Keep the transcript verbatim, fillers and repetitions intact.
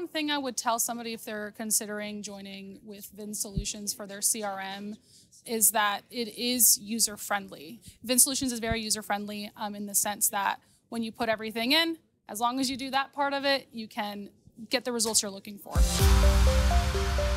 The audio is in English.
one thing I would tell somebody if they're considering joining with VinSolutions for their C R M is that it is user-friendly. VinSolutions is very user-friendly um, in the sense that when you put everything in, as long as you do that part of it, you can get the results you're looking for.